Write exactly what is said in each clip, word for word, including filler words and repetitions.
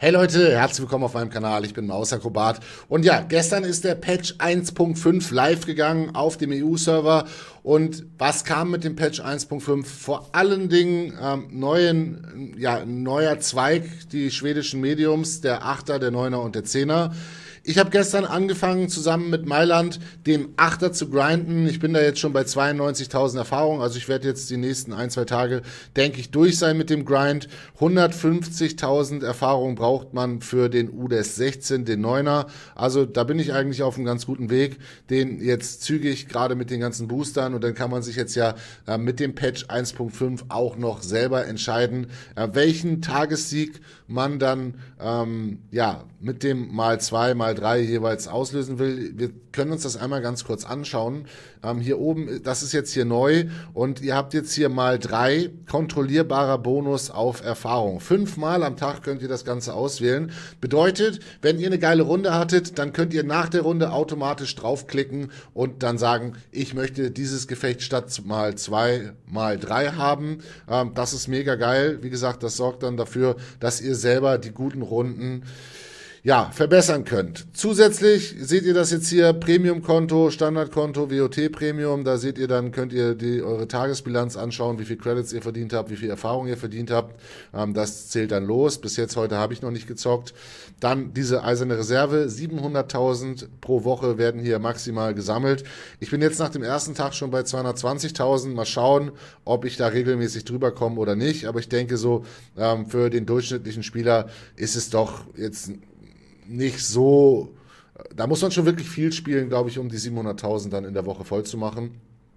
Hey Leute, herzlich willkommen auf meinem Kanal, ich bin Mausakrobat und ja, gestern ist der Patch eins Punkt fünf live gegangen auf dem E U-Server und was kam mit dem Patch eins Punkt fünf? Vor allen Dingen ähm, neuen, ja, neuer Zweig, die schwedischen Mediums, der Achter, der Neuner und der Zehner. Ich habe gestern angefangen, zusammen mit Mailand den Achter zu grinden. Ich bin da jetzt schon bei zweiundneunzigtausend Erfahrungen. Also ich werde jetzt die nächsten ein, zwei Tage, denke ich, durch sein mit dem Grind. hundertfünfzigtausend Erfahrungen braucht man für den U D E S sechzehn, den Neuner. Also da bin ich eigentlich auf einem ganz guten Weg, den jetzt zügig, gerade mit den ganzen Boostern. Und dann kann man sich jetzt ja äh, mit dem Patch eins Punkt fünf auch noch selber entscheiden, äh, welchen Tagessieg man dann ähm, ja mit dem mal zwei, mal drei jeweils auslösen will. Wir können uns das einmal ganz kurz anschauen. Ähm, hier oben, das ist jetzt hier neu und ihr habt jetzt hier mal drei kontrollierbarer Bonus auf Erfahrung. Fünfmal am Tag könnt ihr das Ganze auswählen. Bedeutet, wenn ihr eine geile Runde hattet, dann könnt ihr nach der Runde automatisch draufklicken und dann sagen, ich möchte dieses Gefecht statt mal zwei, mal drei haben. Ähm, das ist mega geil. Wie gesagt, das sorgt dann dafür, dass ihr selber die guten Runden ja, verbessern könnt. Zusätzlich seht ihr das jetzt hier, Premium-Konto, Standardkonto, W O T-Premium, da seht ihr dann, könnt ihr die, eure Tagesbilanz anschauen, wie viel Credits ihr verdient habt, wie viel Erfahrung ihr verdient habt, ähm, das zählt dann los, bis jetzt heute habe ich noch nicht gezockt. Dann diese eiserne Reserve, siebenhunderttausend pro Woche werden hier maximal gesammelt. Ich bin jetzt nach dem ersten Tag schon bei zweihundertzwanzigtausend, mal schauen, ob ich da regelmäßig drüber komme oder nicht, aber ich denke so, ähm, für den durchschnittlichen Spieler ist es doch jetzt nicht so, da muss man schon wirklich viel spielen, glaube ich, um die siebenhunderttausend dann in der Woche voll zu machen.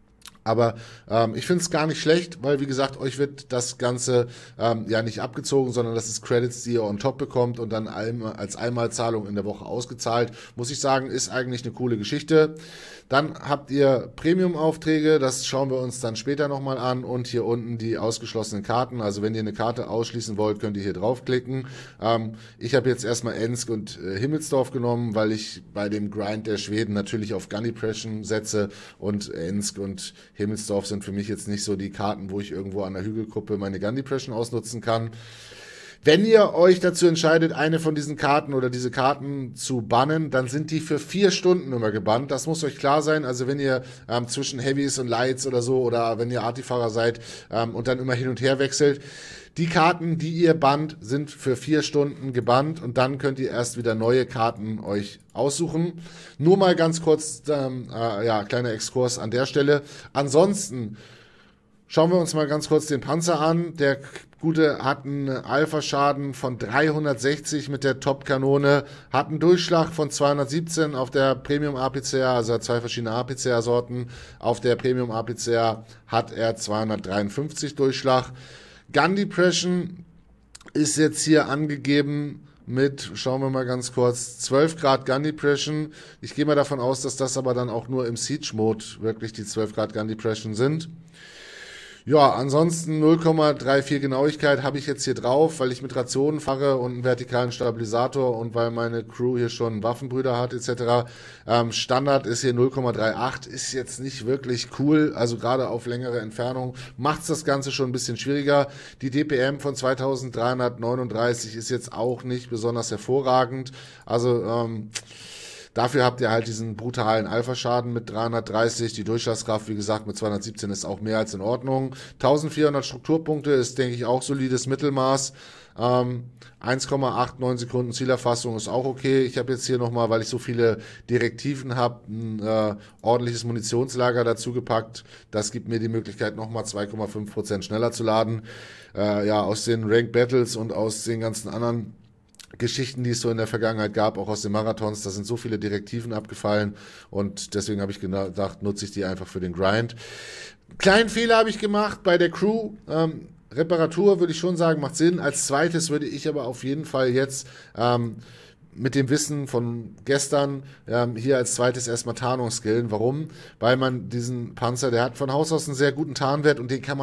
Aber ähm, ich finde es gar nicht schlecht, weil, wie gesagt, euch wird das Ganze ähm, ja nicht abgezogen, sondern das ist Credits, die ihr on top bekommt und dann als Einmalzahlung in der Woche ausgezahlt. Muss ich sagen, ist eigentlich eine coole Geschichte. Dann habt ihr Premium-Aufträge, das schauen wir uns dann später nochmal an und hier unten die ausgeschlossenen Karten. Also wenn ihr eine Karte ausschließen wollt, könnt ihr hier draufklicken. Ähm, ich habe jetzt erstmal Ensk und äh, Himmelsdorf genommen, weil ich bei dem Grind der Schweden natürlich auf Gun Depression setze und Ensk und Himmelsdorf sind für mich jetzt nicht so die Karten, wo ich irgendwo an der Hügelkuppe meine Gun Depression ausnutzen kann. Wenn ihr euch dazu entscheidet, eine von diesen Karten oder diese Karten zu bannen, dann sind die für vier Stunden immer gebannt. Das muss euch klar sein. Also wenn ihr ähm, zwischen Heavies und Lights oder so oder wenn ihr Artifahrer seid ähm, und dann immer hin und her wechselt, die Karten, die ihr bannt, sind für vier Stunden gebannt und dann könnt ihr erst wieder neue Karten euch aussuchen. Nur mal ganz kurz, ähm, äh, ja, kleiner Exkurs an der Stelle. Ansonsten schauen wir uns mal ganz kurz den Panzer an. Der Gute hat einen Alpha-Schaden von dreihundertsechzig mit der Top-Kanone, hat einen Durchschlag von zweihundertsiebzehn auf der Premium-A P C R, also hat zwei verschiedene A P C R-Sorten. Auf der Premium-A P C R hat er zweihundertdreiundfünfzig Durchschlag. Gun Depression ist jetzt hier angegeben mit, schauen wir mal ganz kurz, zwölf Grad Gun Depression. Ich gehe mal davon aus, dass das aber dann auch nur im Siege-Mode wirklich die zwölf Grad Gun Depression sind. Ja, ansonsten null Komma vierunddreißig Genauigkeit habe ich jetzt hier drauf, weil ich mit Rationen fahre und einen vertikalen Stabilisator und weil meine Crew hier schon Waffenbrüder hat et cetera. Ähm, Standard ist hier null Komma achtunddreißig, ist jetzt nicht wirklich cool, also gerade auf längere Entfernung macht es das Ganze schon ein bisschen schwieriger. Die D P M von zweitausenddreihundertneununddreißig ist jetzt auch nicht besonders hervorragend, also ähm, dafür habt ihr halt diesen brutalen Alpha-Schaden mit dreihundertdreißig. Die Durchschlagskraft, wie gesagt, mit zweihundertsiebzehn ist auch mehr als in Ordnung. eintausendvierhundert Strukturpunkte ist, denke ich, auch solides Mittelmaß. Ähm, eins Komma neunundachtzig Sekunden Zielerfassung ist auch okay. Ich habe jetzt hier nochmal, weil ich so viele Direktiven habe, ein äh, ordentliches Munitionslager dazu gepackt. Das gibt mir die Möglichkeit, nochmal zwei Komma fünf Prozent schneller zu laden. Äh, ja, aus den Ranked Battles und aus den ganzen anderen Geschichten, die es so in der Vergangenheit gab, auch aus den Marathons, da sind so viele Direktiven abgefallen und deswegen habe ich gedacht, nutze ich die einfach für den Grind. Kleinen Fehler habe ich gemacht bei der Crew. Ähm, Reparatur würde ich schon sagen, macht Sinn. Als zweites würde ich aber auf jeden Fall jetzt ähm, mit dem Wissen von gestern ähm, hier als zweites erstmal Tarnung skillen. Warum? Weil man diesen Panzer, der hat von Haus aus einen sehr guten Tarnwert und den kann man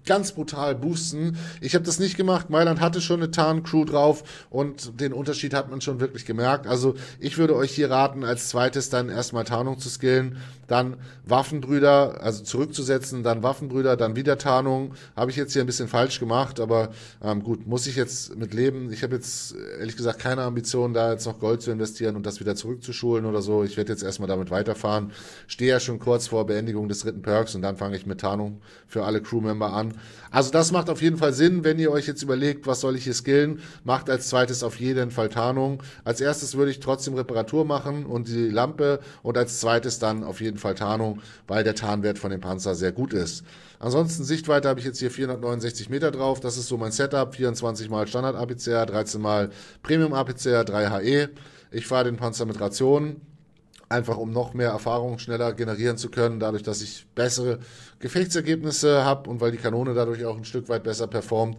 ganz brutal boosten. Ich habe das nicht gemacht. Mailand hatte schon eine Tarn-Crew drauf und den Unterschied hat man schon wirklich gemerkt. Also ich würde euch hier raten, als zweites dann erstmal Tarnung zu skillen, dann Waffenbrüder, also zurückzusetzen, dann Waffenbrüder, dann wieder Tarnung. Habe ich jetzt hier ein bisschen falsch gemacht, aber ähm, gut, muss ich jetzt mit leben. Ich habe jetzt ehrlich gesagt keine Ambition, da jetzt noch Gold zu investieren und das wieder zurückzuschulen oder so. Ich werde jetzt erstmal damit weiterfahren. Stehe ja schon kurz vor Beendigung des dritten Perks und dann fange ich mit Tarnung für alle Crewmember an. Also das macht auf jeden Fall Sinn, wenn ihr euch jetzt überlegt, was soll ich hier skillen, macht als zweites auf jeden Fall Tarnung. Als erstes würde ich trotzdem Reparatur machen und die Lampe und als zweites dann auf jeden Fall Tarnung, weil der Tarnwert von dem Panzer sehr gut ist. Ansonsten Sichtweite habe ich jetzt hier vierhundertneunundsechzig Meter drauf, das ist so mein Setup, vierundzwanzig mal Standard A P C R, dreizehn mal Premium A P C R, drei H E. Ich fahre den Panzer mit Rationen. Einfach um noch mehr Erfahrung schneller generieren zu können, dadurch, dass ich bessere Gefechtsergebnisse habe und weil die Kanone dadurch auch ein Stück weit besser performt.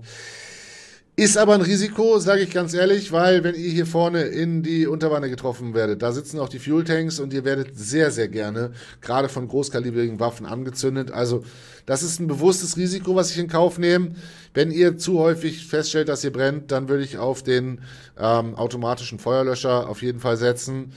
Ist aber ein Risiko, sage ich ganz ehrlich, weil wenn ihr hier vorne in die Unterwanne getroffen werdet, da sitzen auch die Fuel-Tanks und ihr werdet sehr, sehr gerne gerade von großkalibrigen Waffen angezündet. Also das ist ein bewusstes Risiko, was ich in Kauf nehme. Wenn ihr zu häufig feststellt, dass ihr brennt, dann würde ich auf den ähm, automatischen Feuerlöscher auf jeden Fall setzen.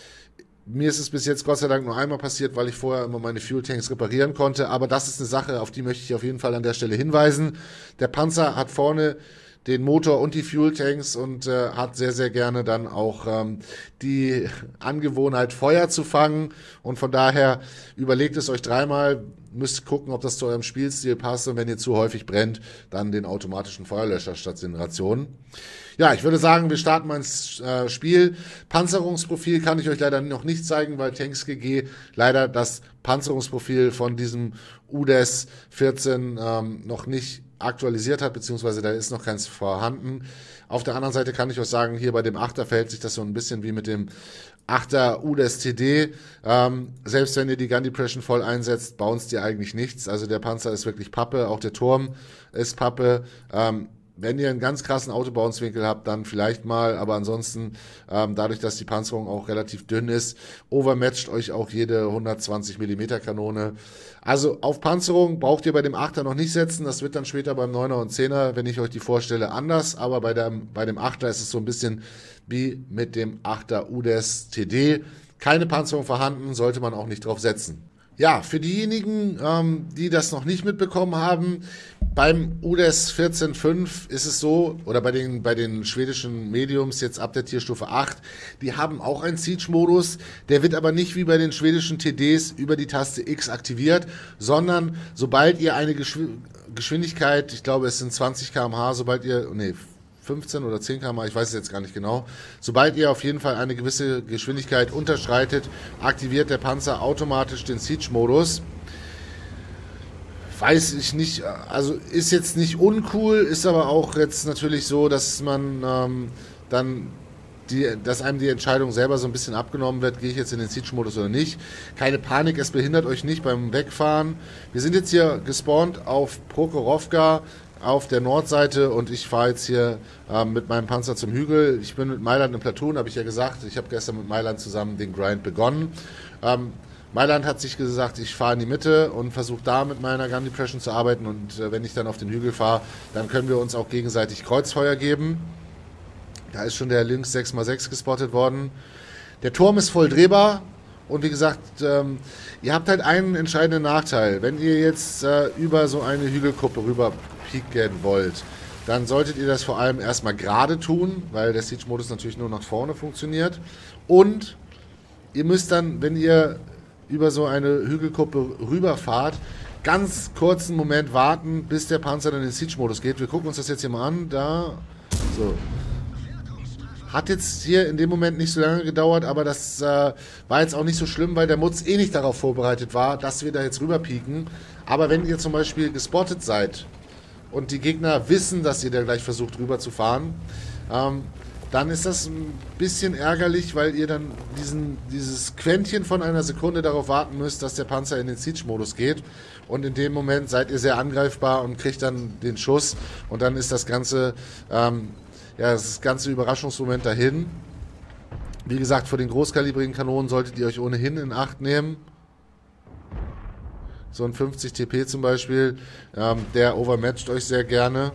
Mir ist es bis jetzt Gott sei Dank nur einmal passiert, weil ich vorher immer meine Fuel-Tanks reparieren konnte. Aber das ist eine Sache, auf die möchte ich auf jeden Fall an der Stelle hinweisen. Der Panzer hat vorne den Motor und die Fuel-Tanks und äh, hat sehr, sehr gerne dann auch ähm, die Angewohnheit, Feuer zu fangen. Und von daher überlegt es euch dreimal, müsst gucken, ob das zu eurem Spielstil passt. Und wenn ihr zu häufig brennt, dann den automatischen Feuerlöscher statt den Rationen. Ja, ich würde sagen, wir starten mal ins äh, Spiel. Panzerungsprofil kann ich euch leider noch nicht zeigen, weil Tanks G G leider das Panzerungsprofil von diesem U D E S vierzehn ähm, noch nicht aktualisiert hat, beziehungsweise da ist noch keins vorhanden. Auf der anderen Seite kann ich euch sagen, hier bei dem Achter verhält sich das so ein bisschen wie mit dem Achter U D E S T D. Ähm, selbst wenn ihr die Gun Depression voll einsetzt, bounced ihr eigentlich nichts. Also der Panzer ist wirklich Pappe, auch der Turm ist Pappe. Ähm, Wenn ihr einen ganz krassen Autobauenswinkel habt, dann vielleicht mal, aber ansonsten, ähm, dadurch, dass die Panzerung auch relativ dünn ist, overmatcht euch auch jede hundertzwanzig Millimeter Kanone. Also auf Panzerung braucht ihr bei dem Achter noch nicht setzen, das wird dann später beim Neuner und Zehner, wenn ich euch die vorstelle, anders, aber bei, der, bei dem Achter ist es so ein bisschen wie mit dem Achter U D E S T D. Keine Panzerung vorhanden, sollte man auch nicht drauf setzen. Ja, für diejenigen, ähm, die das noch nicht mitbekommen haben, beim U D E S vierzehn Punkt fünf ist es so, oder bei den, bei den schwedischen Mediums jetzt ab der Tierstufe acht, die haben auch einen Siege-Modus, der wird aber nicht wie bei den schwedischen T Ds über die Taste X aktiviert, sondern sobald ihr eine Geschw Geschwindigkeit, ich glaube es sind zwanzig Kilometer pro Stunde, sobald ihr, nee, fünfzehn oder zehn Kilometer pro Stunde, ich weiß es jetzt gar nicht genau. Sobald ihr auf jeden Fall eine gewisse Geschwindigkeit unterschreitet, aktiviert der Panzer automatisch den Siege-Modus. Weiß ich nicht, also ist jetzt nicht uncool, ist aber auch jetzt natürlich so, dass man ähm, dann, die, dass einem die Entscheidung selber so ein bisschen abgenommen wird, gehe ich jetzt in den Siege-Modus oder nicht. Keine Panik, es behindert euch nicht beim Wegfahren. Wir sind jetzt hier gespawnt auf Prokhorovka, auf der Nordseite und ich fahre jetzt hier ähm, mit meinem Panzer zum Hügel. Ich bin mit Mailand im Platoon, habe ich ja gesagt. Ich habe gestern mit Mailand zusammen den Grind begonnen. Ähm, Mailand hat sich gesagt, ich fahre in die Mitte und versuche da mit meiner Gun Depression zu arbeiten und äh, wenn ich dann auf den Hügel fahre, dann können wir uns auch gegenseitig Kreuzfeuer geben. Da ist schon der Lynx sechs mal sechs gespottet worden. Der Turm ist voll drehbar. Und wie gesagt, ähm, ihr habt halt einen entscheidenden Nachteil. Wenn ihr jetzt äh, über so eine Hügelkuppe rüber pieken wollt, dann solltet ihr das vor allem erstmal gerade tun, weil der Siege-Modus natürlich nur nach vorne funktioniert. Und ihr müsst dann, wenn ihr über so eine Hügelkuppe rüberfahrt, ganz kurzen Moment warten, bis der Panzer dann in den Siege-Modus geht. Wir gucken uns das jetzt hier mal an. Da, so. Hat jetzt hier in dem Moment nicht so lange gedauert, aber das äh, war jetzt auch nicht so schlimm, weil der Mutz eh nicht darauf vorbereitet war, dass wir da jetzt rüber pieken. Aber wenn ihr zum Beispiel gespottet seid und die Gegner wissen, dass ihr da gleich versucht rüber zu fahren, ähm, dann ist das ein bisschen ärgerlich, weil ihr dann diesen, dieses Quäntchen von einer Sekunde darauf warten müsst, dass der Panzer in den Siege-Modus geht. Und in dem Moment seid ihr sehr angreifbar und kriegt dann den Schuss. Und dann ist das Ganze... Ähm, Ja, das ganze Überraschungsmoment dahin. Wie gesagt, vor den großkalibrigen Kanonen solltet ihr euch ohnehin in Acht nehmen. so ein fünfzig T P zum Beispiel, ähm, der overmatcht euch sehr gerne.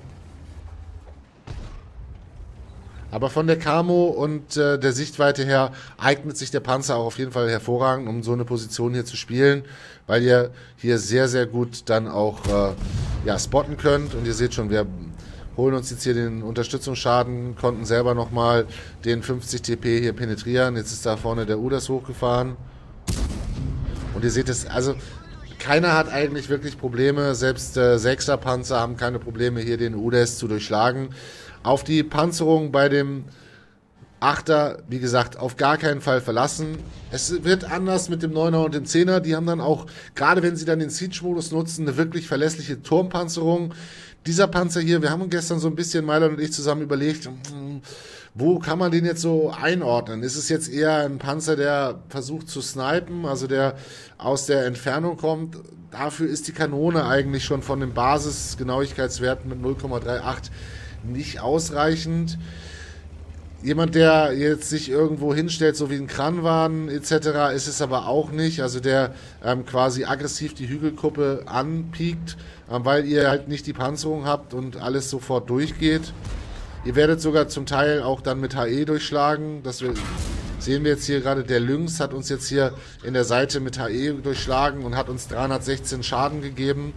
Aber von der Camo und äh, der Sichtweite her eignet sich der Panzer auch auf jeden Fall hervorragend, um so eine Position hier zu spielen, weil ihr hier sehr, sehr gut dann auch äh, ja, spotten könnt. Und ihr seht schon, wir holen uns jetzt hier den Unterstützungsschaden, konnten selber nochmal den fünfzig T P hier penetrieren. Jetzt ist da vorne der U D A S hochgefahren. Und ihr seht es, also keiner hat eigentlich wirklich Probleme, selbst äh, sechser Panzer haben keine Probleme, hier den U D A S zu durchschlagen. Auf die Panzerung bei dem Achter, wie gesagt, auf gar keinen Fall verlassen. Es wird anders mit dem Neuner und dem Zehner. Die haben dann auch, gerade wenn sie dann den Siege-Modus nutzen, eine wirklich verlässliche Turmpanzerung. Dieser Panzer hier, wir haben gestern so ein bisschen, Mailand und ich, zusammen überlegt, wo kann man den jetzt so einordnen? Ist es jetzt eher ein Panzer, der versucht zu snipen, also der aus der Entfernung kommt? Dafür ist die Kanone eigentlich schon von dem Basisgenauigkeitswert mit null Komma achtunddreißig nicht ausreichend. Jemand, der jetzt sich irgendwo hinstellt, so wie ein Kranwan et cetera, ist es aber auch nicht. Also der ähm, quasi aggressiv die Hügelkuppe anpiekt, ähm, weil ihr halt nicht die Panzerung habt und alles sofort durchgeht. Ihr werdet sogar zum Teil auch dann mit H E durchschlagen. Das wir, sehen wir jetzt hier gerade, der Lynx hat uns jetzt hier in der Seite mit H E durchschlagen und hat uns dreihundertsechzehn Schaden gegeben.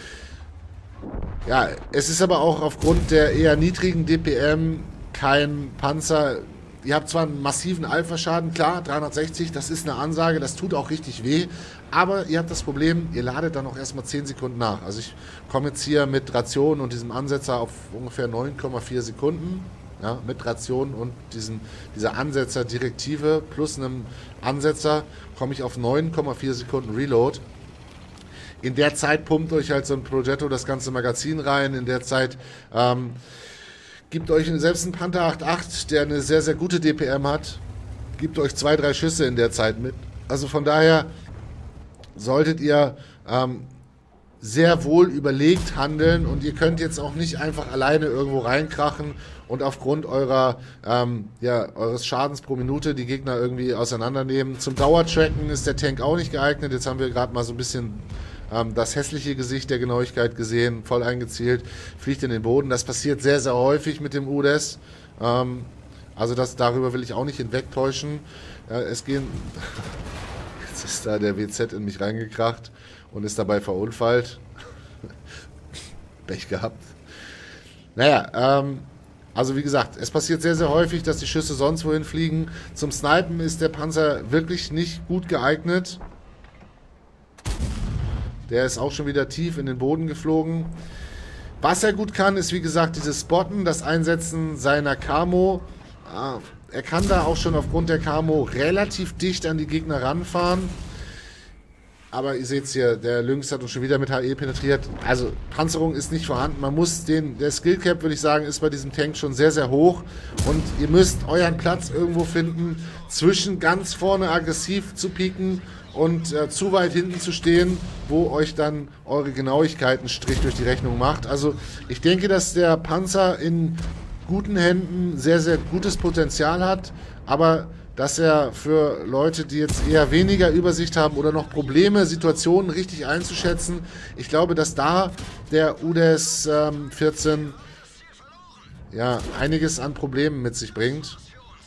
Ja, es ist aber auch aufgrund der eher niedrigen D P M kein Panzer. Ihr habt zwar einen massiven Alpha-Schaden, klar, dreihundertsechzig, das ist eine Ansage, das tut auch richtig weh, aber ihr habt das Problem, ihr ladet dann auch erstmal zehn Sekunden nach. Also ich komme jetzt hier mit Ration und diesem Ansetzer auf ungefähr neun Komma vier Sekunden, ja, mit Ration und diesem, dieser Ansetzer-Direktive plus einem Ansetzer komme ich auf neun Komma vier Sekunden Reload. In der Zeit pumpt euch halt so ein Progetto das ganze Magazin rein. In der Zeit ähm, gibt euch selbst ein Panther acht Komma acht, der eine sehr, sehr gute D P M hat, gibt euch zwei, drei Schüsse in der Zeit mit. Also von daher solltet ihr ähm, sehr wohl überlegt handeln und ihr könnt jetzt auch nicht einfach alleine irgendwo reinkrachen und aufgrund eurer, ähm, ja, eures Schadens pro Minute die Gegner irgendwie auseinandernehmen. Zum Dauertracken ist der Tank auch nicht geeignet. Jetzt haben wir gerade mal so ein bisschen ähm, das hässliche Gesicht der Genauigkeit gesehen, voll eingezielt, fliegt in den Boden. Das passiert sehr, sehr häufig mit dem U D A S. Ähm, also das, darüber will ich auch nicht hinwegtäuschen. Äh, es gehen... Jetzt ist da der W Z in mich reingekracht und ist dabei verunfallt. Pech gehabt. Naja, ähm, also wie gesagt, es passiert sehr, sehr häufig, dass die Schüsse sonst wohin fliegen. Zum Snipen ist der Panzer wirklich nicht gut geeignet. Der ist auch schon wieder tief in den Boden geflogen. Was er gut kann, ist wie gesagt dieses Spotten, das Einsetzen seiner Camo. Ah, er kann da auch schon aufgrund der Camo relativ dicht an die Gegner ranfahren. Aber ihr seht es hier, der Lynx hat uns schon wieder mit H E penetriert. Also Panzerung ist nicht vorhanden. Man muss den, der Skillcap, würde ich sagen, ist bei diesem Tank schon sehr, sehr hoch. Und ihr müsst euren Platz irgendwo finden, zwischen ganz vorne aggressiv zu pieken und äh, zu weit hinten zu stehen, wo euch dann eure Genauigkeit einen Strich durch die Rechnung macht. Also ich denke, dass der Panzer in guten Händen sehr, sehr gutes Potenzial hat, aber dass er für Leute, die jetzt eher weniger Übersicht haben oder noch Probleme, Situationen richtig einzuschätzen, ich glaube, dass da der U D A S ähm, vierzehn ja, einiges an Problemen mit sich bringt.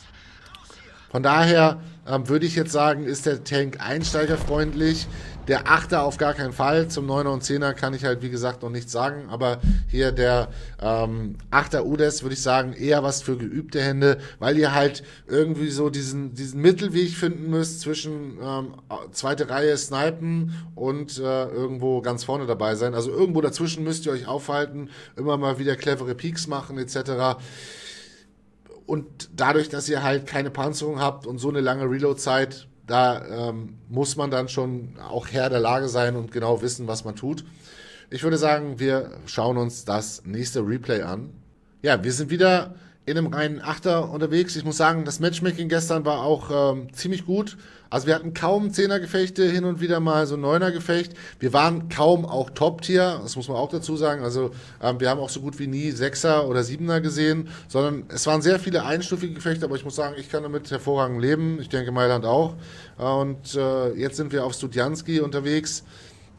Von daher ähm, würde ich jetzt sagen, ist der Tank einsteigerfreundlich. Der Achter auf gar keinen Fall. Zum Neuner und Zehner kann ich halt, wie gesagt, noch nichts sagen. Aber hier der ähm, Achter U D A S, würde ich sagen, eher was für geübte Hände, weil ihr halt irgendwie so diesen, diesen Mittelweg finden müsst zwischen ähm, zweite Reihe Snipen und äh, irgendwo ganz vorne dabei sein. Also irgendwo dazwischen müsst ihr euch aufhalten, immer mal wieder clevere Peaks machen et cetera. Und dadurch, dass ihr halt keine Panzerung habt und so eine lange Reload-Zeit, da ähm, muss man dann schon auch Herr der Lage sein und genau wissen, was man tut. Ich würde sagen, wir schauen uns das nächste Replay an. Ja, wir sind wieder in einem reinen Achter unterwegs. Ich muss sagen, das Matchmaking gestern war auch ähm, ziemlich gut. Also wir hatten kaum Zehner-Gefechte, hin und wieder mal so Neuner-Gefecht. Wir waren kaum auch Top-Tier, das muss man auch dazu sagen. Also ähm, wir haben auch so gut wie nie Sechser oder Siebener gesehen, sondern es waren sehr viele einstufige Gefechte, aber ich muss sagen, ich kann damit hervorragend leben. Ich denke Mailand auch. Und äh, jetzt sind wir auf Studianski unterwegs.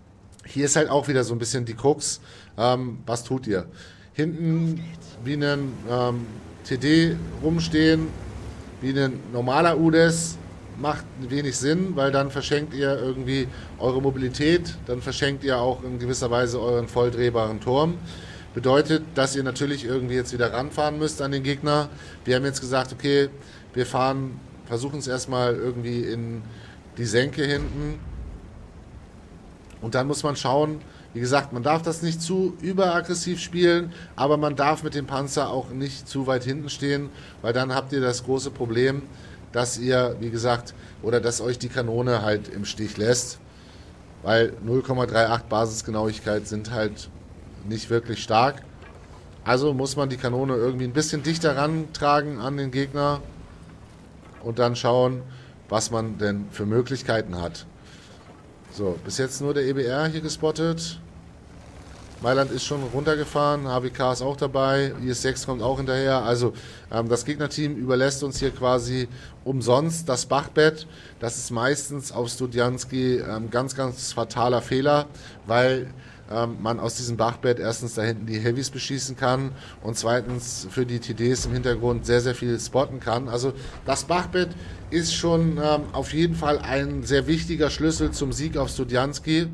hier ist halt auch wieder so ein bisschen die Krux. Ähm, was tut ihr? Hinten wie ein ähm, T D rumstehen, wie ein normaler U D E S, macht wenig Sinn, weil dann verschenkt ihr irgendwie eure Mobilität, dann verschenkt ihr auch in gewisser Weise euren volldrehbaren Turm. Bedeutet, dass ihr natürlich irgendwie jetzt wieder ranfahren müsst an den Gegner. Wir haben jetzt gesagt, okay, wir fahren, versuchen es erstmal irgendwie in die Senke hinten. Und dann muss man schauen, wie gesagt, man darf das nicht zu überaggressiv spielen, aber man darf mit dem Panzer auch nicht zu weit hinten stehen, weil dann habt ihr das große Problem, dass ihr, wie gesagt, oder dass euch die Kanone halt im Stich lässt, weil null Komma achtunddreißig Basisgenauigkeit sind halt nicht wirklich stark. Also muss man die Kanone irgendwie ein bisschen dichter rantragen an den Gegner und dann schauen, was man denn für Möglichkeiten hat. So, bis jetzt nur der E B R hier gespottet. Mailand ist schon runtergefahren, H W K ist auch dabei, I S sechs kommt auch hinterher. Also ähm, das Gegnerteam überlässt uns hier quasi umsonst das Bachbett. Das ist meistens auf Studianski ähm, ganz, ganz fataler Fehler, weil ähm, man aus diesem Bachbett erstens da hinten die Heavys beschießen kann und zweitens für die T Ds im Hintergrund sehr, sehr viel spotten kann. Also das Bachbett ist schon ähm, auf jeden Fall ein sehr wichtiger Schlüssel zum Sieg auf Studianski.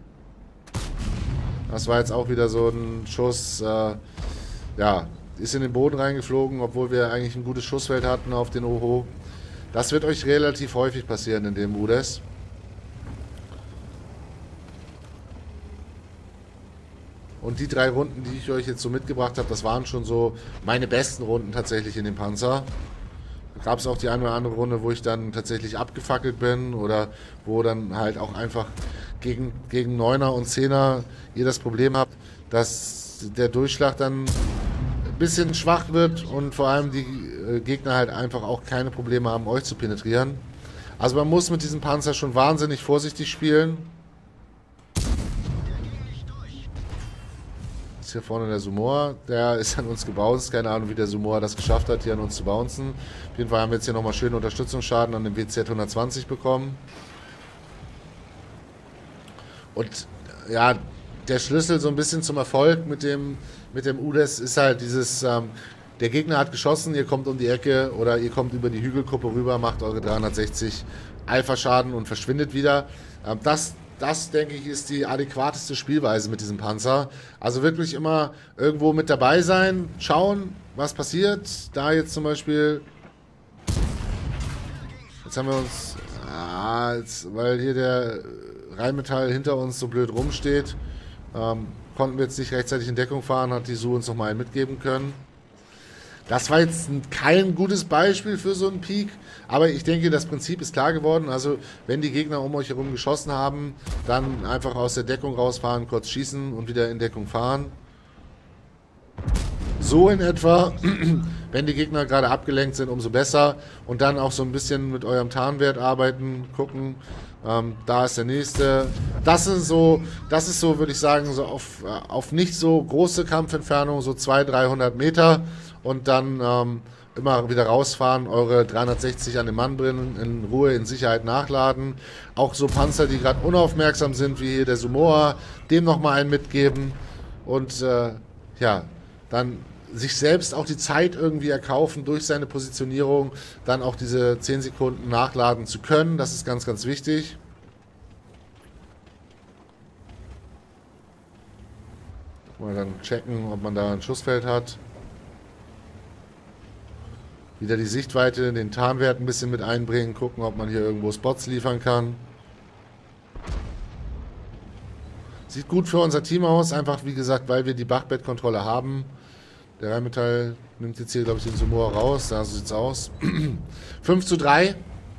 Das war jetzt auch wieder so ein Schuss, äh, ja, ist in den Boden reingeflogen, obwohl wir eigentlich ein gutes Schussfeld hatten auf den Oho. Das wird euch relativ häufig passieren in dem U D E S. Und die drei Runden, die ich euch jetzt so mitgebracht habe, das waren schon so meine besten Runden tatsächlich in dem Panzer. Da gab es auch die eine oder andere Runde, wo ich dann tatsächlich abgefackelt bin oder wo dann halt auch einfach gegen, gegen Neuner und Zehner ihr das Problem habt, dass der Durchschlag dann ein bisschen schwach wird und vor allem die äh, Gegner halt einfach auch keine Probleme haben, euch zu penetrieren. Also man muss mit diesem Panzer schon wahnsinnig vorsichtig spielen. Ist hier vorne der Sumor, der ist an uns gebounced. Keine Ahnung, wie der Sumor das geschafft hat, hier an uns zu bouncen. Auf jeden Fall haben wir jetzt hier nochmal schönen Unterstützungsschaden an dem W Z hundertzwanzig bekommen. Und ja, der Schlüssel so ein bisschen zum Erfolg mit dem, mit dem U D E S ist halt dieses, ähm, der Gegner hat geschossen, ihr kommt um die Ecke oder ihr kommt über die Hügelkuppe rüber, macht eure dreihundertsechzig Alpha-Schaden und verschwindet wieder. Ähm, das, das, denke ich, ist die adäquateste Spielweise mit diesem Panzer. Also wirklich immer irgendwo mit dabei sein, schauen, was passiert. Da jetzt zum Beispiel, jetzt haben wir uns, ah, jetzt, weil hier der Rheinmetall hinter uns so blöd rumsteht, ähm, konnten wir jetzt nicht rechtzeitig in Deckung fahren, hat die Su uns nochmal einen mitgeben können. Das war jetzt kein gutes Beispiel für so einen Peak, aber ich denke, das Prinzip ist klar geworden. Also wenn die Gegner um euch herum geschossen haben, dann einfach aus der Deckung rausfahren, kurz schießen und wieder in Deckung fahren. So in etwa, wenn die Gegner gerade abgelenkt sind, umso besser. Und dann auch so ein bisschen mit eurem Tarnwert arbeiten, gucken. Ähm, da ist der nächste. Das ist so, das ist so, würde ich sagen, so auf, auf nicht so große Kampfentfernung, so zweihundert, dreihundert Meter. Und dann ähm, immer wieder rausfahren, eure dreihundertsechzig an den Mann bringen, in Ruhe, in Sicherheit nachladen. Auch so Panzer, die gerade unaufmerksam sind, wie hier der Sumoa, dem nochmal einen mitgeben. Und äh, ja, dann sich selbst auch die Zeit irgendwie erkaufen, durch seine Positionierung dann auch diese zehn Sekunden nachladen zu können. Das ist ganz, ganz wichtig. Mal dann checken, ob man da ein Schussfeld hat. Wieder die Sichtweite, den Tarnwert ein bisschen mit einbringen, gucken, ob man hier irgendwo Spots liefern kann. Sieht gut für unser Team aus, einfach wie gesagt, weil wir die Bachbettkontrolle haben. Der Rheinmetall nimmt jetzt hier, glaube ich, den Sumor raus. Da so sieht's aus. fünf zu drei.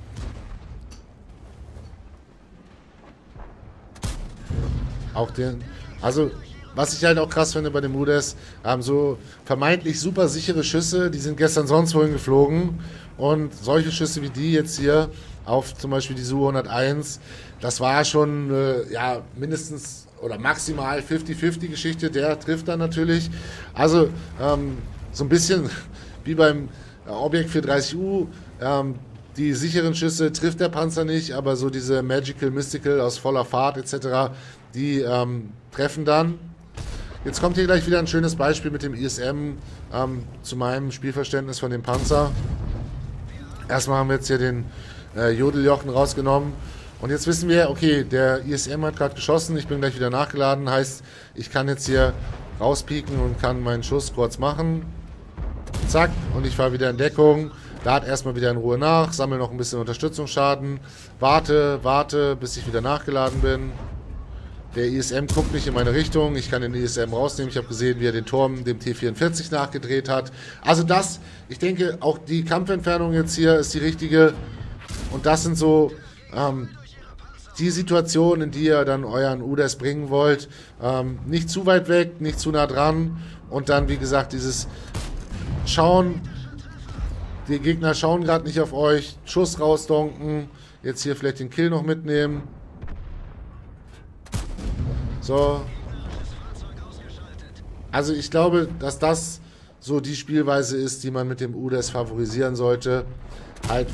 Auch den. Also, was ich halt auch krass finde bei den U D E S, haben so vermeintlich super sichere Schüsse, die sind gestern sonst wohin geflogen. Und solche Schüsse wie die jetzt hier auf zum Beispiel die Su hunderteins, das war schon äh, ja mindestens oder maximal fünfzig fünfzig Geschichte, der trifft dann natürlich. Also ähm, so ein bisschen wie beim äh, Objekt vierhundertdreißig U, ähm, die sicheren Schüsse trifft der Panzer nicht, aber so diese Magical Mystical aus voller Fahrt et cetera, die ähm, treffen dann. Jetzt kommt hier gleich wieder ein schönes Beispiel mit dem I S M ähm, zu meinem Spielverständnis von dem Panzer. Erstmal haben wir jetzt hier den äh, Jodeljochen rausgenommen. Und jetzt wissen wir, okay, der I S M hat gerade geschossen, ich bin gleich wieder nachgeladen. Heißt, ich kann jetzt hier rauspieken und kann meinen Schuss kurz machen. Zack, und ich fahre wieder in Deckung. Lade erstmal wieder in Ruhe nach, sammle noch ein bisschen Unterstützungsschaden. Warte, warte, bis ich wieder nachgeladen bin. Der I S M guckt nicht in meine Richtung. Ich kann den I S M rausnehmen. Ich habe gesehen, wie er den Turm dem T vierundvierzig nachgedreht hat. Also das, ich denke, auch die Kampfentfernung jetzt hier ist die richtige. Und das sind so ähm, die Situationen, in die ihr dann euren U D E S bringen wollt. Ähm, nicht zu weit weg, nicht zu nah dran. Und dann, wie gesagt, dieses Schauen. Die Gegner schauen gerade nicht auf euch. Schuss rausdonken. Jetzt hier vielleicht den Kill noch mitnehmen. So. Also ich glaube, dass das so die Spielweise ist, die man mit dem U D E S favorisieren sollte. Halt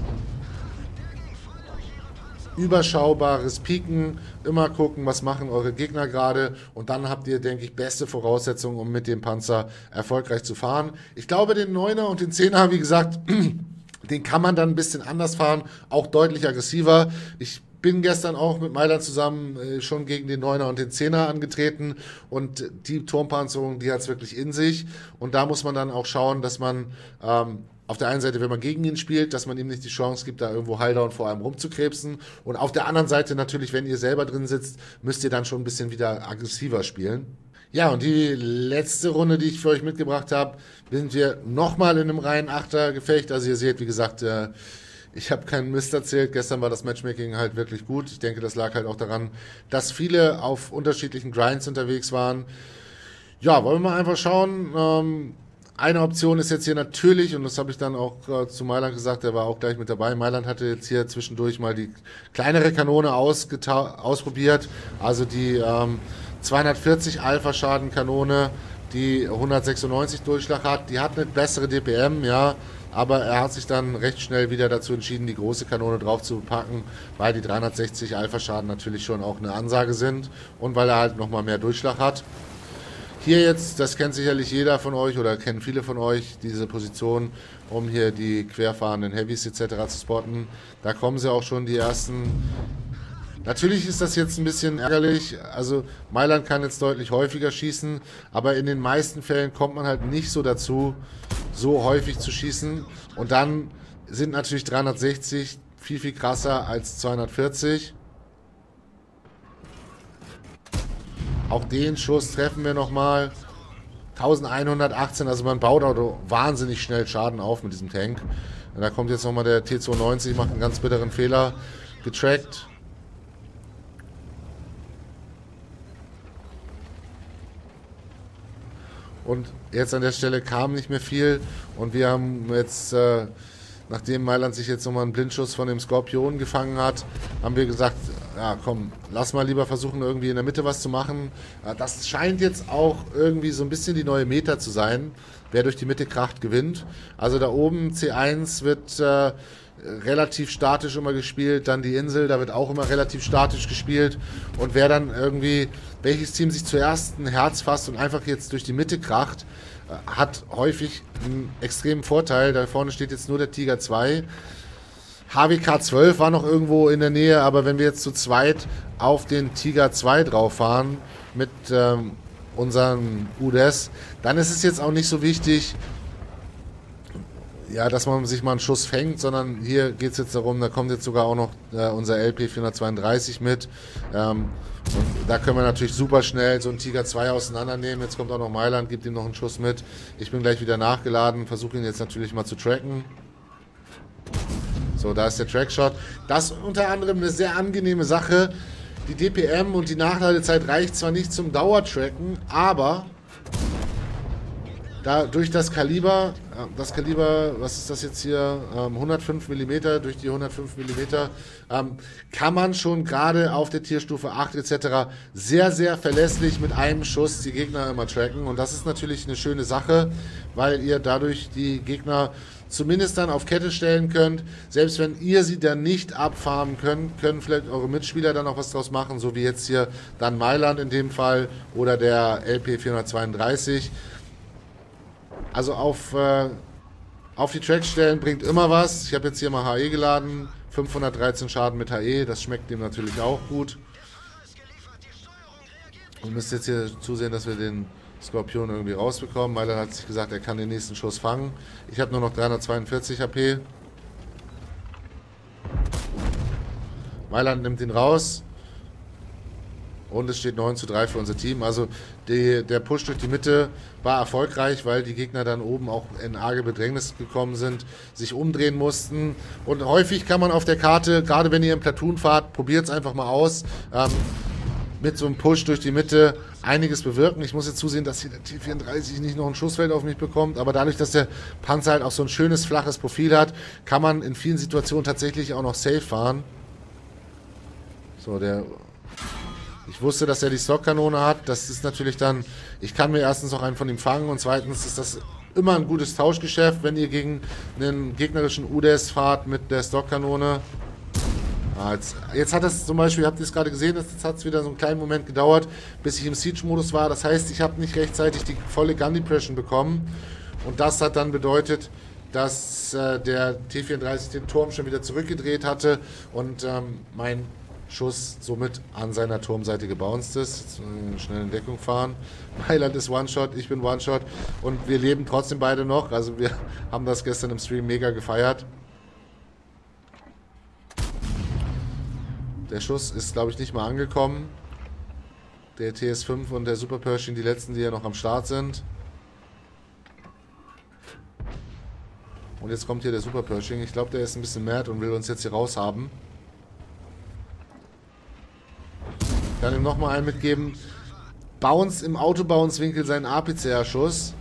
überschaubares Piken, immer gucken, was machen eure Gegner gerade und dann habt ihr, denke ich, beste Voraussetzungen, um mit dem Panzer erfolgreich zu fahren. Ich glaube, den Neuner und den Zehner, wie gesagt, den kann man dann ein bisschen anders fahren, auch deutlich aggressiver. Ich bin gestern auch mit Mailand zusammen äh, schon gegen den Neuner und den Zehner angetreten und die Turmpanzerung, die hat es wirklich in sich und da muss man dann auch schauen, dass man ähm, auf der einen Seite, wenn man gegen ihn spielt, dass man ihm nicht die Chance gibt, da irgendwo Highdown vor einem rumzukrebsen. Und auf der anderen Seite natürlich, wenn ihr selber drin sitzt, müsst ihr dann schon ein bisschen wieder aggressiver spielen. Ja, und die letzte Runde, die ich für euch mitgebracht habe, sind wir nochmal in einem reinen Achter-Gefecht. Also ihr seht, wie gesagt, äh, ich habe keinen Mist erzählt. Gestern war das Matchmaking halt wirklich gut. Ich denke, das lag halt auch daran, dass viele auf unterschiedlichen Grinds unterwegs waren. Ja, wollen wir mal einfach schauen. Ähm, Eine Option ist jetzt hier natürlich, und das habe ich dann auch äh, zu Mailand gesagt, der war auch gleich mit dabei. Mailand hatte jetzt hier zwischendurch mal die kleinere Kanone ausprobiert, also die ähm, zweihundertvierzig Alpha-Schaden-Kanone, die hundertsechsundneunzig Durchschlag hat. Die hat eine bessere D P M, ja, aber er hat sich dann recht schnell wieder dazu entschieden, die große Kanone drauf zu packen, weil die dreihundertsechzig Alpha-Schaden natürlich schon auch eine Ansage sind und weil er halt nochmal mehr Durchschlag hat. Hier jetzt, das kennt sicherlich jeder von euch oder kennen viele von euch, diese Position, um hier die querfahrenden Heavys et cetera zu spotten. Da kommen sie auch schon die ersten. Natürlich ist das jetzt ein bisschen ärgerlich, also Mailand kann jetzt deutlich häufiger schießen, aber in den meisten Fällen kommt man halt nicht so dazu, so häufig zu schießen. Und dann sind natürlich dreihundertsechzig viel, viel krasser als zweihundertvierzig. Auch den Schuss treffen wir nochmal. elfhundertachtzehn, also man baut auch wahnsinnig schnell Schaden auf mit diesem Tank. Und da kommt jetzt nochmal der T zweiundneunzig, macht einen ganz bitteren Fehler. Getrackt. Und jetzt an der Stelle kam nicht mehr viel. Und wir haben jetzt, äh, nachdem Mailand sich jetzt nochmal einen Blindschuss von dem Skorpion gefangen hat, haben wir gesagt, ja komm, lass mal lieber versuchen, irgendwie in der Mitte was zu machen. Das scheint jetzt auch irgendwie so ein bisschen die neue Meta zu sein. Wer durch die Mitte kracht, gewinnt. Also da oben C eins wird äh, relativ statisch immer gespielt, dann die Insel, da wird auch immer relativ statisch gespielt. Und wer dann irgendwie, welches Team sich zuerst ein Herz fasst und einfach jetzt durch die Mitte kracht, hat häufig einen extremen Vorteil. Da vorne steht jetzt nur der Tiger zwei. H W K zwölf war noch irgendwo in der Nähe, aber wenn wir jetzt zu zweit auf den Tiger zwei drauf fahren mit ähm, unseren U D E S, dann ist es jetzt auch nicht so wichtig, ja, dass man sich mal einen Schuss fängt, sondern hier geht es jetzt darum, da kommt jetzt sogar auch noch äh, unser L P vierhundertzweiunddreißig mit. Ähm, und da können wir natürlich super schnell so einen Tiger zwei auseinandernehmen. Jetzt kommt auch noch Mailand, gibt ihm noch einen Schuss mit. Ich bin gleich wieder nachgeladen, versuche ihn jetzt natürlich mal zu tracken. So, da ist der Trackshot. Das ist unter anderem eine sehr angenehme Sache. Die D P M und die Nachladezeit reicht zwar nicht zum Dauertracken, aber da durch das Kaliber, das Kaliber, was ist das jetzt hier, hundertfünf Millimeter, durch die hundertfünf Millimeter, ähm, kann man schon gerade auf der Tierstufe acht et cetera sehr, sehr verlässlich mit einem Schuss die Gegner immer tracken. Und das ist natürlich eine schöne Sache, weil ihr dadurch die Gegner zumindest dann auf Kette stellen könnt. Selbst wenn ihr sie dann nicht abfarmen könnt, können vielleicht eure Mitspieler dann auch was draus machen, so wie jetzt hier dann Mailand in dem Fall oder der L P vierhundertzweiunddreißig. Also auf, äh, auf die Tracks stellen bringt immer was. Ich habe jetzt hier mal H E geladen, fünfhundertdreizehn Schaden mit H E, das schmeckt dem natürlich auch gut. Wir müssen jetzt hier zusehen, dass wir den Skorpion irgendwie rausbekommen. Mailand hat sich gesagt, er kann den nächsten Schuss fangen. Ich habe nur noch dreihundertzweiundvierzig H P. Mailand nimmt ihn raus. Und es steht neun zu drei für unser Team. Also die, der Push durch die Mitte war erfolgreich, weil die Gegner dann oben auch in arge Bedrängnis gekommen sind, sich umdrehen mussten. Und häufig kann man auf der Karte, gerade wenn ihr im Platoon fahrt, probiert es einfach mal aus, ähm, mit so einem Push durch die Mitte einiges bewirken. Ich muss jetzt zusehen, dass hier der T vierunddreißig nicht noch ein Schussfeld auf mich bekommt, aber dadurch, dass der Panzer halt auch so ein schönes, flaches Profil hat, kann man in vielen Situationen tatsächlich auch noch safe fahren. So, der... Ich wusste, dass er die Stockkanone hat. Das ist natürlich dann, ich kann mir erstens noch einen von ihm fangen und zweitens ist das immer ein gutes Tauschgeschäft, wenn ihr gegen einen gegnerischen U D E S fahrt mit der Stockkanone. Ah, jetzt, jetzt hat das zum Beispiel, habt ihr es gerade gesehen, jetzt hat es wieder so einen kleinen Moment gedauert, bis ich im Siege-Modus war. Das heißt, ich habe nicht rechtzeitig die volle Gun Depression bekommen und das hat dann bedeutet, dass äh, der T vierunddreißig den Turm schon wieder zurückgedreht hatte und ähm, mein Schuss somit an seiner Turmseite gebounced ist. Jetzt müssen wir schnell in Deckung fahren. Mailand ist One-Shot, ich bin One-Shot und wir leben trotzdem beide noch. Also wir haben das gestern im Stream mega gefeiert. Der Schuss ist, glaube ich, nicht mal angekommen. Der T S fünf und der Super Pershing, die letzten, die ja noch am Start sind. Und jetzt kommt hier der Super Pershing. Ich glaube, der ist ein bisschen mad und will uns jetzt hier raushaben. Ich kann ihm nochmal einen mitgeben. Bounce im Auto-Bounce-Winkel seinen A P C R-Schuss.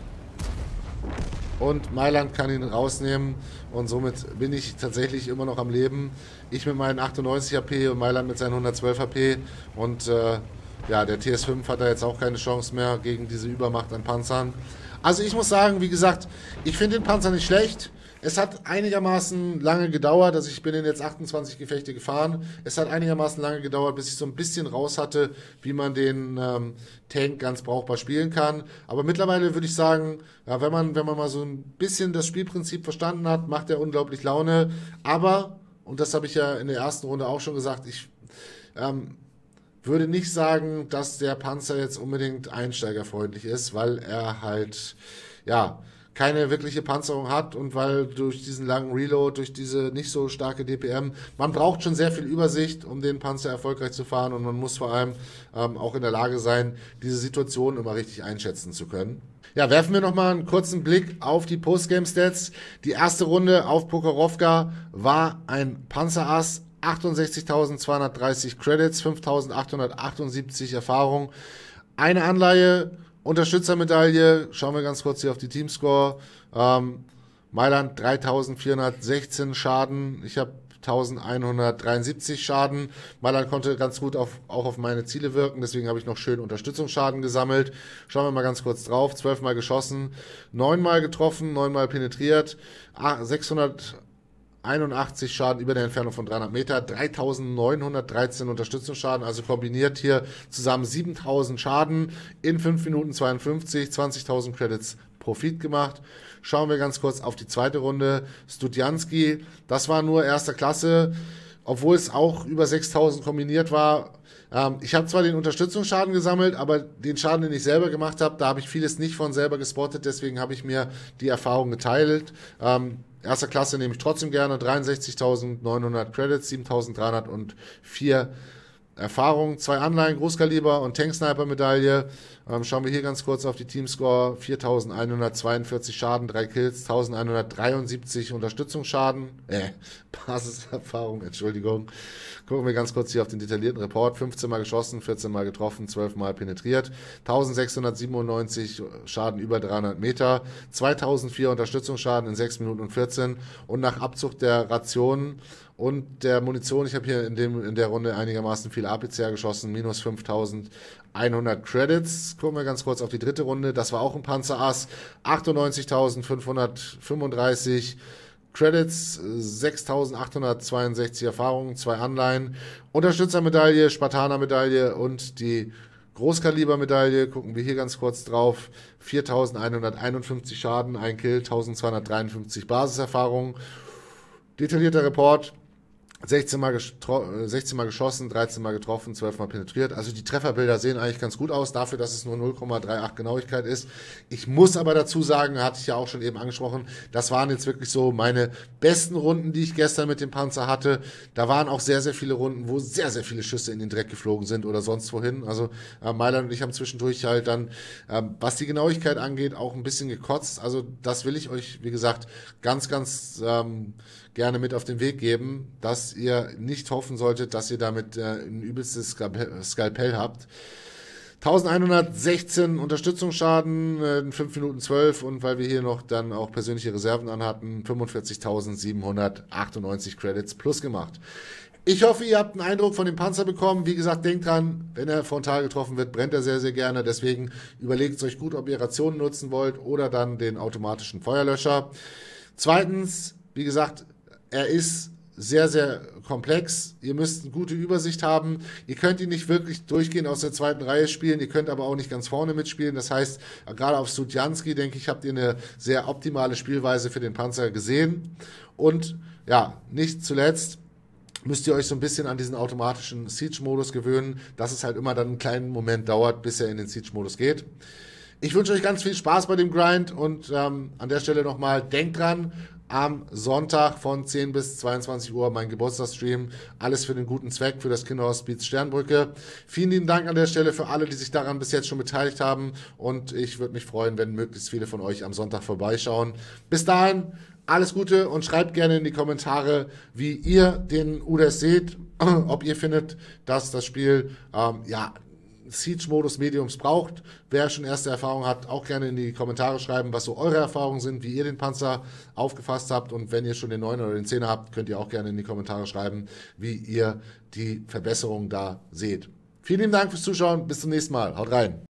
Und Mailand kann ihn rausnehmen. Und somit bin ich tatsächlich immer noch am Leben. Ich mit meinen achtundneunzig H P und Mailand mit seinen hundertzwölf H P. Und äh, ja, der T S fünf hat da jetzt auch keine Chance mehr gegen diese Übermacht an Panzern. Also ich muss sagen, wie gesagt, ich finde den Panzer nicht schlecht. Es hat einigermaßen lange gedauert, also ich bin in jetzt achtundzwanzig Gefechte gefahren. Es hat einigermaßen lange gedauert, bis ich so ein bisschen raus hatte, wie man den ähm, Tank ganz brauchbar spielen kann. Aber mittlerweile würde ich sagen, ja, wenn man, wenn man mal so ein bisschen das Spielprinzip verstanden hat, macht er unglaublich Laune. Aber, und das habe ich ja in der ersten Runde auch schon gesagt, ich ähm, würde nicht sagen, dass der Panzer jetzt unbedingt einsteigerfreundlich ist, weil er halt, ja, keine wirkliche Panzerung hat und weil durch diesen langen Reload, durch diese nicht so starke D P M, man braucht schon sehr viel Übersicht, um den Panzer erfolgreich zu fahren und man muss vor allem ähm, auch in der Lage sein, diese Situation immer richtig einschätzen zu können. Ja, werfen wir nochmal einen kurzen Blick auf die Postgame-Stats. Die erste Runde auf Prokhorovka war ein Panzerass, achtundsechzigtausendzweihundertdreißig Credits, fünftausendachthundertachtundsiebzig Erfahrung, eine Anleihe, Unterstützermedaille, schauen wir ganz kurz hier auf die Teamscore. Ähm, Mailand dreitausendvierhundertsechzehn Schaden, ich habe elfhundertdreiundsiebzig Schaden. Mailand konnte ganz gut auf, auch auf meine Ziele wirken, deswegen habe ich noch schön Unterstützungsschaden gesammelt. Schauen wir mal ganz kurz drauf, zwölf Mal geschossen, neun Mal getroffen, neun Mal penetriert, sechshunderteinundachtzig Schaden über der Entfernung von dreihundert Meter, dreitausendneunhundertdreizehn Unterstützungsschaden, also kombiniert hier zusammen siebentausend Schaden in fünf Minuten zweiundfünfzig, zwanzigtausend Credits Profit gemacht. Schauen wir ganz kurz auf die zweite Runde. Studjanski, das war nur erster Klasse, obwohl es auch über sechstausend kombiniert war. Ähm, ich habe zwar den Unterstützungsschaden gesammelt, aber den Schaden, den ich selber gemacht habe, da habe ich vieles nicht von selber gespottet, deswegen habe ich mir die Erfahrung geteilt. Ähm, Erster Klasse nehme ich trotzdem gerne, dreiundsechzigtausendneunhundert Credits, siebentausenddreihundertvier Erfahrung, zwei Anleihen, Großkaliber und Tanksniper-Medaille. Ähm, schauen wir hier ganz kurz auf die Teamscore, viertausendeinhundertzweiundvierzig Schaden, drei Kills, elfhundertdreiundsiebzig Unterstützungsschaden, äh, Basiserfahrung, Entschuldigung. Gucken wir ganz kurz hier auf den detaillierten Report, fünfzehn Mal geschossen, vierzehn Mal getroffen, zwölf Mal penetriert, eintausendsechshundertsiebenundneunzig Schaden über dreihundert Meter, zweitausendvier Unterstützungsschaden in sechs Minuten und vierzehn und nach Abzug der Rationen und der Munition, ich habe hier in, dem, in der Runde einigermaßen viel A P C R geschossen, minus fünftausend hundert Credits. Gucken wir ganz kurz auf die dritte Runde. Das war auch ein Panzerass. achtundneunzigtausendfünfhundertfünfunddreißig Credits, sechstausendachthundertzweiundsechzig Erfahrungen, zwei Anleihen, Unterstützermedaille, Spartanermedaille und die Großkalibermedaille. Gucken wir hier ganz kurz drauf. viertausendeinhunderteinundfünfzig Schaden, ein Kill, eintausendzweihundertdreiundfünfzig Basiserfahrungen. Detaillierter Report. sechzehn Mal, sechzehn Mal geschossen, dreizehn Mal getroffen, zwölf Mal penetriert. Also die Trefferbilder sehen eigentlich ganz gut aus, dafür, dass es nur null Komma achtunddreißig Genauigkeit ist. Ich muss aber dazu sagen, hatte ich ja auch schon eben angesprochen, das waren jetzt wirklich so meine besten Runden, die ich gestern mit dem Panzer hatte. Da waren auch sehr, sehr viele Runden, wo sehr, sehr viele Schüsse in den Dreck geflogen sind oder sonst wohin. Also äh, Mailand und ich haben zwischendurch halt dann, äh, was die Genauigkeit angeht, auch ein bisschen gekotzt. Also das will ich euch, wie gesagt, ganz, ganz ähm, gerne mit auf den Weg geben, dass ihr nicht hoffen solltet, dass ihr damit äh, ein übelstes Skalpell, Skalpell habt. eintausendeinhundertsechzehn Unterstützungsschaden äh, in fünf Minuten zwölf und weil wir hier noch dann auch persönliche Reserven anhatten, fünfundvierzigtausendsiebenhundertachtundneunzig Credits plus gemacht. Ich hoffe, ihr habt einen Eindruck von dem Panzer bekommen. Wie gesagt, denkt dran, wenn er frontal getroffen wird, brennt er sehr, sehr gerne. Deswegen überlegt es euch gut, ob ihr Rationen nutzen wollt oder dann den automatischen Feuerlöscher. Zweitens, wie gesagt, er ist sehr, sehr komplex. Ihr müsst eine gute Übersicht haben. Ihr könnt ihn nicht wirklich durchgehend aus der zweiten Reihe spielen. Ihr könnt aber auch nicht ganz vorne mitspielen. Das heißt, gerade auf Studjanski, denke ich, habt ihr eine sehr optimale Spielweise für den Panzer gesehen. Und ja, nicht zuletzt müsst ihr euch so ein bisschen an diesen automatischen Siege-Modus gewöhnen, dass es halt immer dann einen kleinen Moment dauert, bis er in den Siege-Modus geht. Ich wünsche euch ganz viel Spaß bei dem Grind und ähm, an der Stelle nochmal, denkt dran, am Sonntag von zehn bis zweiundzwanzig Uhr mein Geburtstagsstream. Alles für den guten Zweck, für das Kinderhospiz Sternbrücke. Vielen lieben Dank an der Stelle für alle, die sich daran bis jetzt schon beteiligt haben. Und ich würde mich freuen, wenn möglichst viele von euch am Sonntag vorbeischauen. Bis dahin, alles Gute und schreibt gerne in die Kommentare, wie ihr den U D E S seht. Ob ihr findet, dass das Spiel, ähm, ja, Siege-Modus Mediums braucht. Wer schon erste Erfahrungen hat, auch gerne in die Kommentare schreiben, was so eure Erfahrungen sind, wie ihr den Panzer aufgefasst habt. Und wenn ihr schon den neuner oder den zehner habt, könnt ihr auch gerne in die Kommentare schreiben, wie ihr die Verbesserungen da seht. Vielen lieben Dank fürs Zuschauen. Bis zum nächsten Mal. Haut rein.